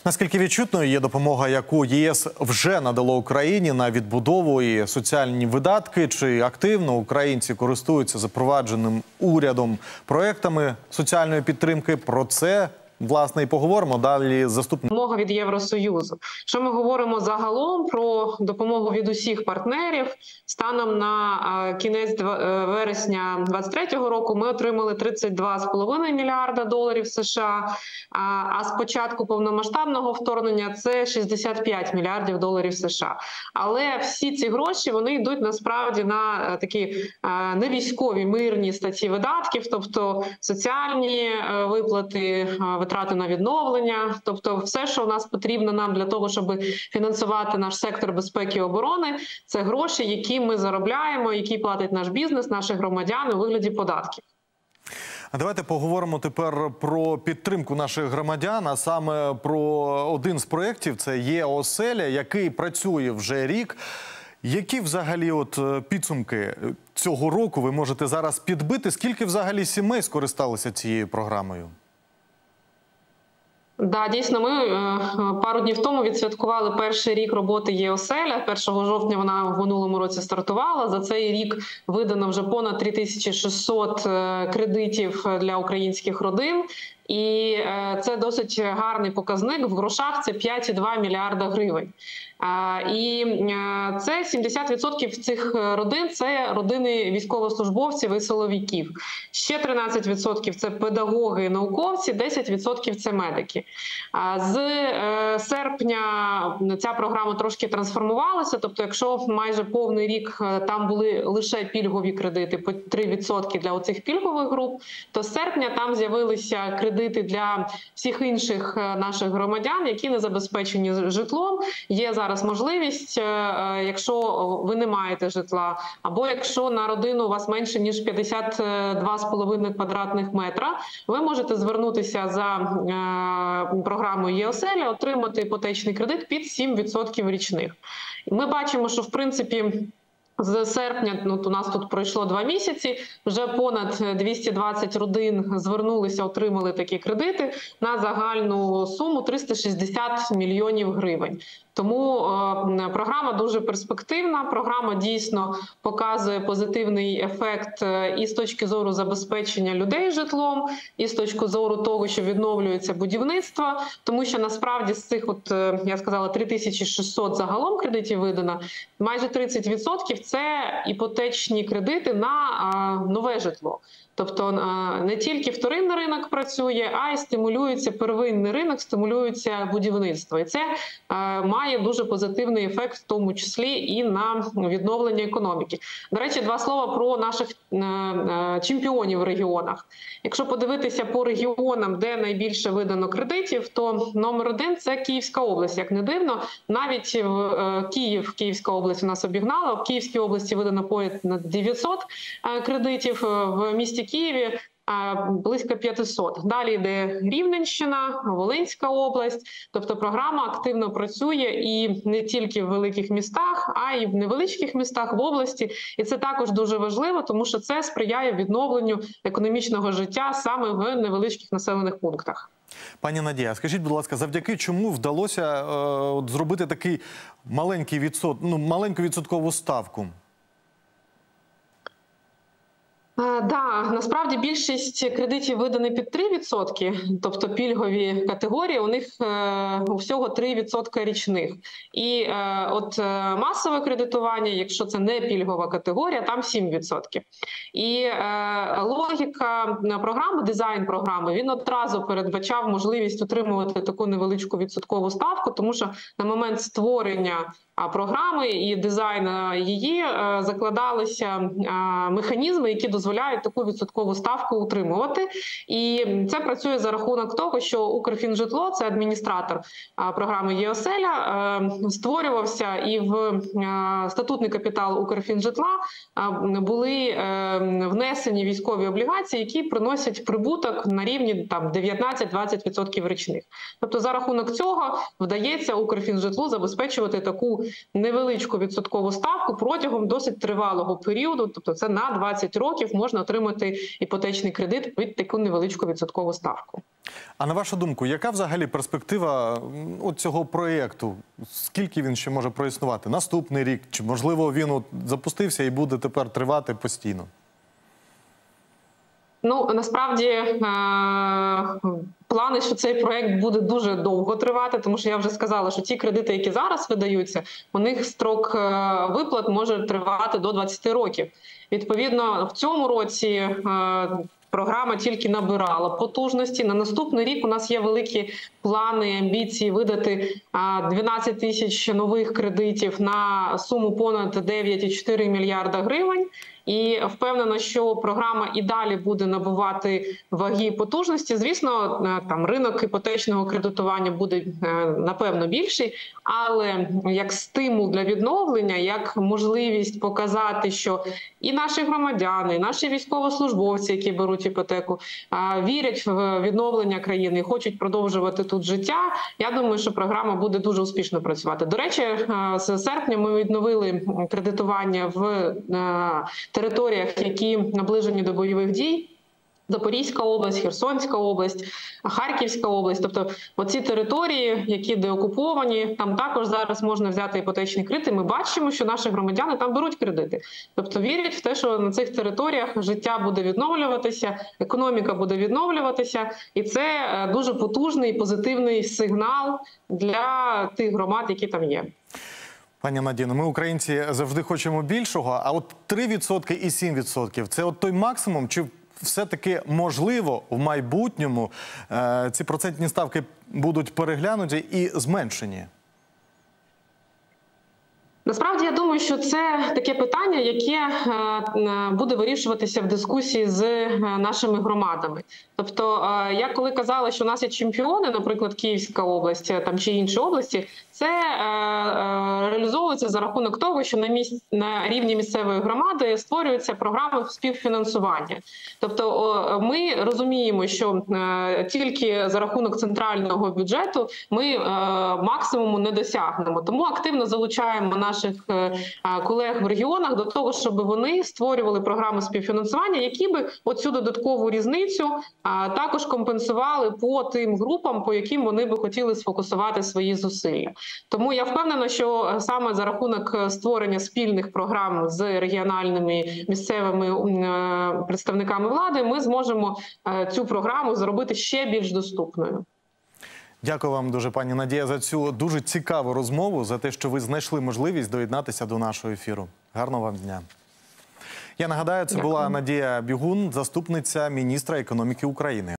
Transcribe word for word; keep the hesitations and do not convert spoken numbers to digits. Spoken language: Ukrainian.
Наскільки відчутною є допомога, яку ЄС вже надало Україні на відбудову і соціальні видатки? Чи активно українці користуються запровадженим урядом проектами соціальної підтримки? Про це, власне, і поговоримо далі з заступником. Допомога від Євросоюзу. Що ми говоримо загалом про допомогу від усіх партнерів? Станом на кінець вересня двадцять третього року ми отримали тридцять два з половиною мільярда доларів США, а з початку повномасштабного вторгнення це шістдесят п'ять мільярдів доларів США. Але всі ці гроші, вони йдуть насправді на такі невійськові мирні статті видатків, тобто соціальні виплати, витрати на відновлення, тобто все, що в нас потрібно нам для того, щоб фінансувати наш сектор безпеки і оборони, це гроші, які ми заробляємо, які платить наш бізнес, наші громадяни у вигляді податків. А давайте поговоримо тепер про підтримку наших громадян, а саме про один з проєктів – це «Є-оселя», який працює вже рік. Які взагалі от підсумки цього року ви можете зараз підбити? Скільки взагалі сімей скористалися цією програмою? Да, дійсно, ми пару днів тому відсвяткували перший рік роботи «Є-оселя». першого жовтня вона в минулому році стартувала. За цей рік видано вже понад три тисячі шістсот кредитів для українських родин. І це досить гарний показник. В грошах це п'ять цілих два мільярда гривень. І це сімдесят відсотків цих родин – це родини військовослужбовців і силовиків. Ще тринадцять відсотків – це педагоги і науковці, десять відсотків – це медики. З серпня ця програма трошки трансформувалася, тобто якщо майже повний рік там були лише пільгові кредити по три відсотки для оцих пільгових груп, то з серпня там з'явилися кредити для всіх інших наших громадян, які не забезпечені житлом. Є зараз можливість, якщо ви не маєте житла, або якщо на родину у вас менше, ніж п'ятдесят два з половиною квадратних метра, ви можете звернутися за програмою «Є-оселя», отримати іпотечний кредит під сім відсотків річних. Ми бачимо, що в принципі з серпня, ну, у нас тут пройшло два місяці, вже понад двісті двадцять родин звернулися, отримали такі кредити на загальну суму триста шістдесят мільйонів гривень. Тому е, програма дуже перспективна, програма дійсно показує позитивний ефект і з точки зору забезпечення людей житлом, і з точки зору того, що відновлюється будівництво, тому що насправді з цих, от, я сказала, три тисячі шістсот загалом кредитів видано, майже тридцять відсотків це іпотечні кредити на е, нове житло. Тобто не тільки вторинний ринок працює, а й стимулюється первинний ринок, стимулюється будівництво. І це е, має дуже позитивний ефект, в тому числі і на відновлення економіки. До речі, два слова про наших е, е, чемпіонів в регіонах. Якщо подивитися по регіонам, де найбільше видано кредитів, то номер один – це Київська область. Як не дивно, навіть в е, Київ, Київська область у нас обігнала, в Київській області видано понад дев'ятсот е, кредитів, в місті Києві близько п'ятсот. Далі йде Рівненщина, Волинська область. Тобто програма активно працює і не тільки в великих містах, а й в невеличких містах в області. І це також дуже важливо, тому що це сприяє відновленню економічного життя саме в невеличких населених пунктах. Пані Надія, скажіть, будь ласка, завдяки чому вдалося е, от, зробити такий маленький відсот, ну, маленьку відсоткову ставку? Так, да, насправді більшість кредитів видані під три відсотки, тобто пільгові категорії, у них е, всього три відсотки річних. І е, от е, масове кредитування, якщо це не пільгова категорія, там сім відсотків. І е, логіка програми, дизайн програми, він одразу передбачав можливість отримувати таку невеличку відсоткову ставку, тому що на момент створення програми і дизайну її закладалися механізми, які дозволяють таку відсоткову ставку утримувати. І це працює за рахунок того, що Укрфінжитло, це адміністратор програми «Є-оселя», створювався і в статутний капітал Укрфінжитла були внесені військові облігації, які приносять прибуток на рівні там дев'ятнадцять-двадцять відсотків річних. Тобто за рахунок цього вдається Укрфінжитлу забезпечувати таку невеличку відсоткову ставку протягом досить тривалого періоду, тобто це на двадцять років, можна отримати іпотечний кредит під таку невеличку відсоткову ставку. А на вашу думку, яка взагалі перспектива от цього проєкту? Скільки він ще може проіснувати? Наступний рік? Чи, можливо, він от запустився і буде тепер тривати постійно? Ну, насправді, е плани, що цей проект буде дуже довго тривати, тому що я вже сказала, що ті кредити, які зараз видаються, у них строк виплат може тривати до двадцяти років. Відповідно, в цьому році е програма тільки набирала потужності. На наступний рік у нас є великі плани, амбіції видати дванадцять тисяч нових кредитів на суму понад дев'ять цілих чотири мільярда гривень. І впевнена, що програма і далі буде набувати ваги і потужності. Звісно, там ринок іпотечного кредитування буде, напевно, більший, але як стимул для відновлення, як можливість показати, що і наші громадяни, і наші військовослужбовці, які беруть іпотеку, вірять в відновлення країни і хочуть продовжувати тут життя, я думаю, що програма буде дуже успішно працювати. До речі, з серпня ми відновили кредитування в територіях, які наближені до бойових дій. Запорізька область, Херсонська область, Харківська область. Тобто оці території, які деокуповані, там також зараз можна взяти іпотечні кредити. Ми бачимо, що наші громадяни там беруть кредити. Тобто вірять в те, що на цих територіях життя буде відновлюватися, економіка буде відновлюватися. І це дуже потужний і позитивний сигнал для тих громад, які там є. Пані Надіно, ми, українці, завжди хочемо більшого, а от три відсотки і сім відсотків – це от той максимум, чи все-таки можливо в майбутньому е, ці процентні ставки будуть переглянуті і зменшені? Насправді, я думаю, що це таке питання, яке буде вирішуватися в дискусії з нашими громадами. Тобто, я коли казала, що у нас є чемпіони, наприклад, Київська область там, чи інші області, це реалізовується за рахунок того, що на, місць, на рівні місцевої громади створюються програми співфінансування. Тобто ми розуміємо, що тільки за рахунок центрального бюджету ми максимуму не досягнемо. Тому активно залучаємо наших колег в регіонах до того, щоб вони створювали програми співфінансування, які би оцю додаткову різницю також компенсували по тим групам, по яким вони би хотіли сфокусувати свої зусилля. Тому я впевнена, що саме за рахунок створення спільних програм з регіональними місцевими представниками влади ми зможемо цю програму зробити ще більш доступною. Дякую вам дуже, пані Надія, за цю дуже цікаву розмову, за те, що ви знайшли можливість доєднатися до нашого ефіру. Гарного вам дня. Я нагадаю, це була Надія Бігун, заступниця міністра економіки України.